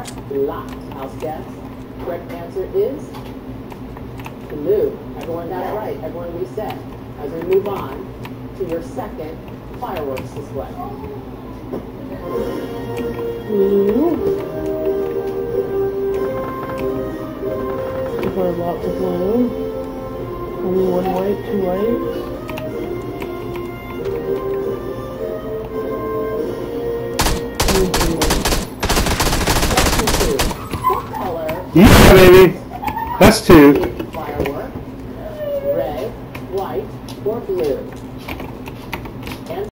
are locked. House guests. Correct answer is blue. Everyone got it right. Everyone reset. As we move on to your second fireworks display. Blue. So far, lots of blue. Only one white, two whites. Yeah, baby. That's two. Firework. Red, white, or blue.